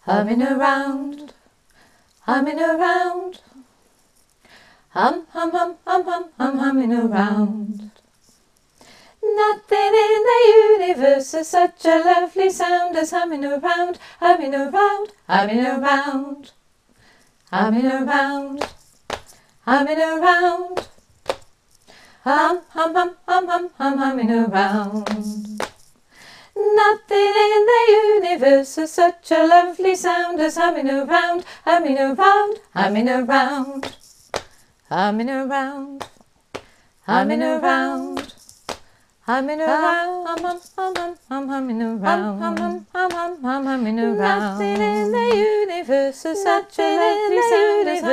humming around, humming around, hum, hum, hum, hum, hum, hum, humming around. Nothing in the universe has such a lovely sound as humming around, humming around, humming around, humming around, humming around, hum, hum, hum, hum, hum, hum, humming around. Nothing in the universe has such a lovely sound as humming around, humming around, humming around, humming around, humming around, humming around, hum, hum, hum, hum, hum, humming around, hum, hum, hum, hum, hum, humming around. Nothing in the universe has such a lovely sound as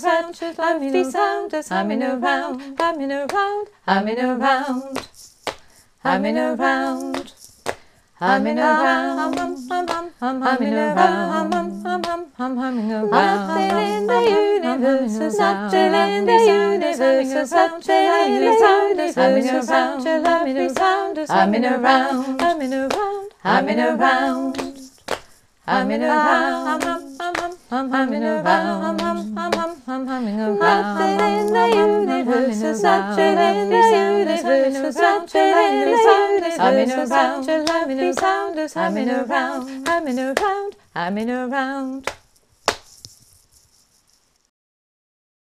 humming around, humming around, humming around, humming around, humming around, hum, hum, hum, hum, humming around, hum, hum, hum, hum, humming around. Nothing in the universe has such a lovely sound as humming around, humming around, humming around, humming around, hum, hum, hum, hum, humming around, hum, hum, hum, hum, humming around. Nothing in the universe has such a lovely sound as humming around, humming around, humming around, humming around, humming around.